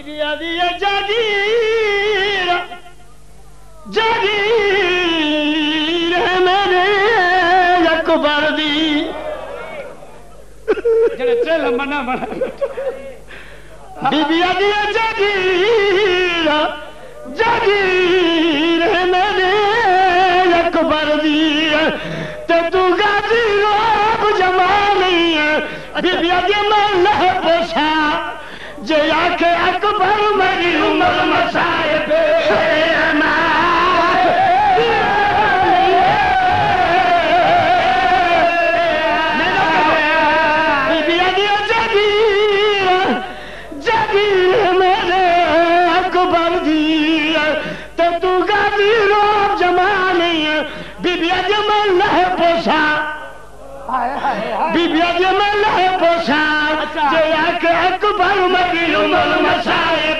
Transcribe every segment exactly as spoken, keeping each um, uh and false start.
be آدھی ہے جاگیر جاگیر ہے میرے اکبر دی جڑے چل منا منا بی بی آدھی ہے جاگیر جاگیر ہے میرے اکبر دی تے تو غازی روب جما نہیں ہے بی بی آدھی میں لہ پوشا جے آکے اکبر میری عمر مسائب بی بی آدھی ہے جاگیر جاگیر میرے اکبر دی تے تو غازی روب جما نہیں ہے بی بی آدھی میں لہ پوشا بی بی آدھی میں لہ پوشا جے آکے اکبر میری عمر مسائب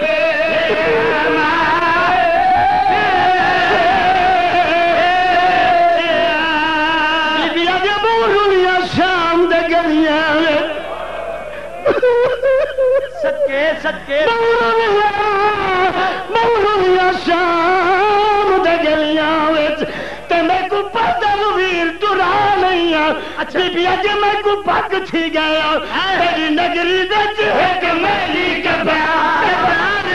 بی بی آدھی مولویا شام دے گلیاں صدقے صدقے مولویا مولویا شام دے گلیاں تے میں کو پدر ویر ٹرا نہیں بی بی آدھی میں کو پک تھی گیا تیری نگری دچ ایک میلی کبار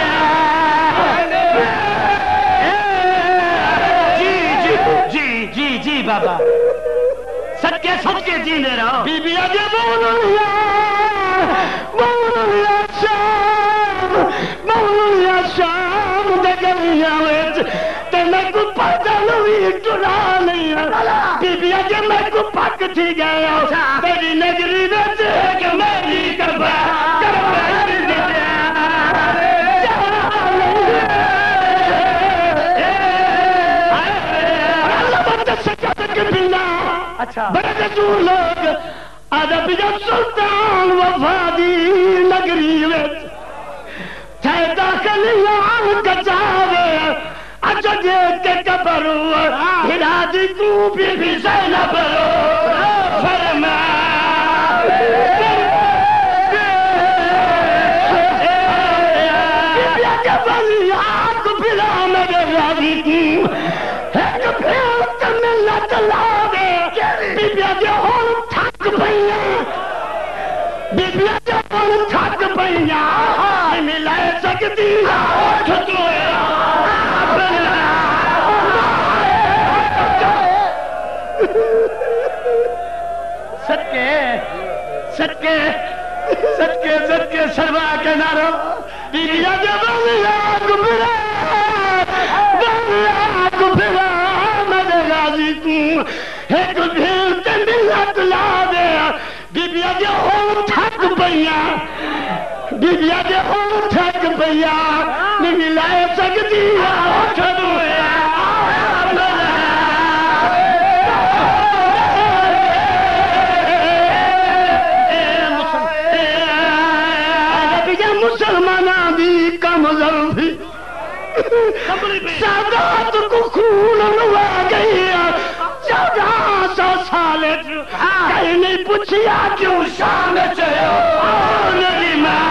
جی جی جی جی جی بابا صدقے صدقے جینے رہو بی بی آدھی مولویا مولویا شام مولویا شام دے گلیاں وچ تے میں کو پدر ویر ٹرا نہیں بی بی آدھی میں کو پک تھی گیا تیری نگری وچ ایک میلی کبار اچھا بڑے جور لوگ عرب یا سلطان وفادی نگری وچ چاہے داخل یان کچاوے اچھا دیکھ کے قبر ہرا دی تو بی بی زینب فرما بی بی قبر یاد بلا میرے راضی کی ایک پھیلت ملت لاوے بی بی ہون تھک پئیاں بی بی ہون تھک پئیاں ملائے سکتی اٹھ تو صدقے صدقے صدقے صدقے سروا کے نارو بی بی آدھی بلیا گبرا بلیا گبرا میرے غازی کو ایک بھیل تے ملت لا دے بی بی آدھی ہون تھک پئیاں بی بی آدھی ہون تھک پئیاں نہیں ملائے سکتی اٹھ دویا مسلمانہ دی کم ظلفی سادات کو خون لوا گئی چودہ سو سال کہیں نہیں پوچھیا کیوں شام چاہو نبی ماں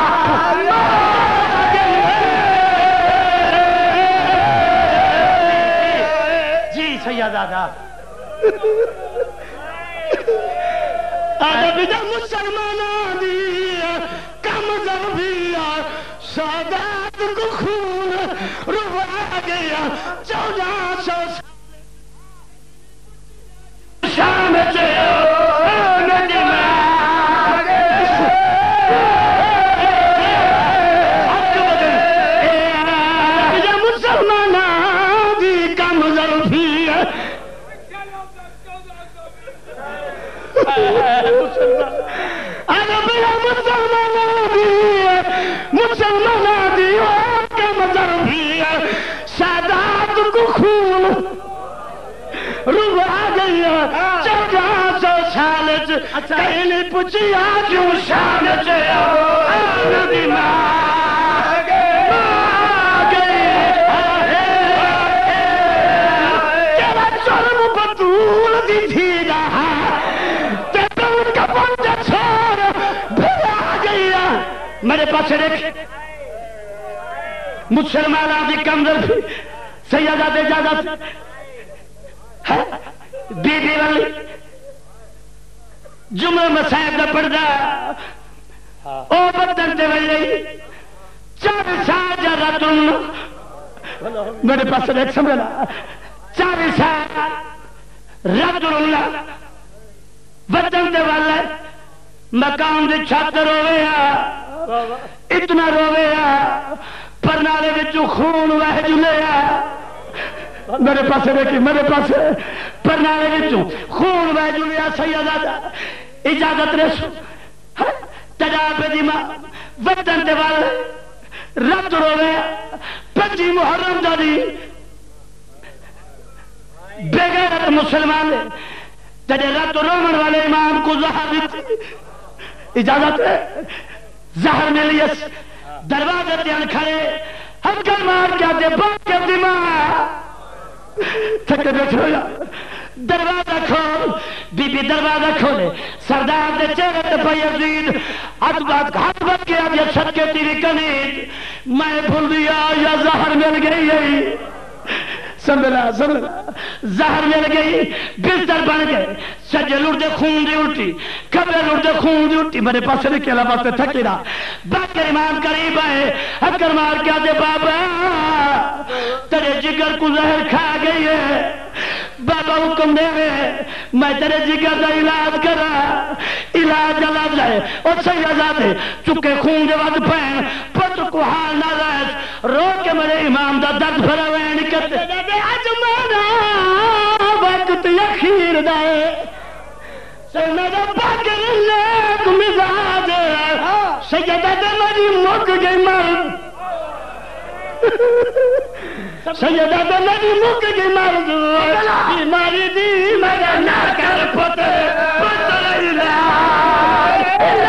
جی سیدادہ عرب جا مسلمانہ دی کم ظلفی سادات کو خون روا گیا چودہ سو شام چاہو نبی ماں مسلمانہ دی کم ظلفی مسلمانہ دی کم ظلفی سادات کو خون روا گیا چودہ سو سال کہیں نہیں پوچھیا کیوں شام چاہو نبی ماں تیرا جرم بطول دی تھی رہا تیرا ان کا پنجہ چھوڑ بھلا گیا میرے پاس دیکھ مسلمان کی کمزور سیدہ دے اجازت بی بی والی جمعہ مسائب دا پڑھدا او بدن دے ویلے چار سال جا راتوں میرے پاس ایک سمجھنا چار سال راتوں بدن دے والے مقام دے چھت رویا اتنا رویا پرنالے وچوں خون وہ جلیا میرے پاس دیکھی میرے پاس پرنالے وچوں خون وہ جلیا سیدہ دا اجازت رسو تجاب دی ماں وطن دے والے رات روے پنجی محرم دا دی بغیرت مسلمان تجھے رات رومن والے امام کو زہر دیتی اجازت ہے زہر ملی اس دروازے دیان کھڑے ہم کل مار کیا دے بات کے دماغ تھکے بیٹھو یا دروازہ کھول بی بی دروازہ کھولے سردار دے چہرے تے پہ یزید ہاتھ بات ہاتھ بات کیا دیا صدقے تیری کنید میں بھول دیا یا زہر مل گئی ہے سمجھنا سمجھنا زہر مل گئی بستر بن گئے سجے لڑ دے خون دی الٹی کبے لڑ دے خون دی الٹی میرے پاس نہیں کہلا باستے تھکی رہا باکر امام قریب آئے حکر مار کیا دے بابا تیرے جگر کو زہر کھا گئی ہے بابا حکم دے رہے میں تیرے جگر دا علاج کرا علاج علاج ہے اور سیدہ دے چکے خون دے وقت پہن پتر کو حال نہ رہت رو کے میرے امام دا درد بھرا وین کرتے دے اجمانا وقت یخیر دائے سیدہ باکر لیک مزاج سیدہ دے میری مک گئی مرد سیدہ دے میری مک گئی مرد بیماری دی مگر نہ کر پتے پتر الہ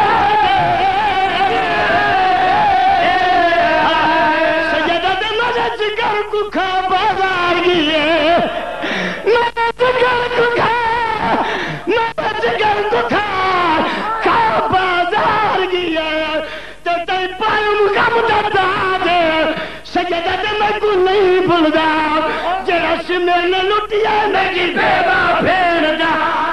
سیدہ دے میرے جگر کو کھا بازار گئے میرے جگر کو کھا میرے جگر کو کھا کھا بازار گئے تو تے پائم غم دتا دے سیدہ دے میں کو نہیں بھول دا جرا سے میں نے لٹیا میری بیوہ پھیر دا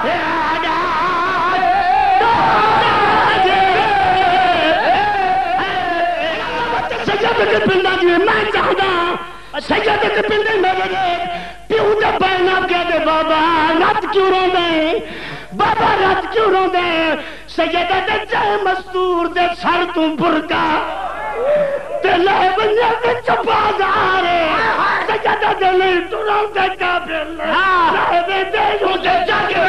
سیدہ کے پندہ دیئے میں چاہتا سیدہ کے پندہ میں بڑے پیو دے پہنا کیا دے بابا رات کیوں رو دے بابا رات کیوں رو دے سیدہ دے جائے مستور دے سر تم برکا تے لائے بنیا دے چپا دارے سیدہ دے نہیں تو رو دے کافر لائے دے دے جو دے جاگے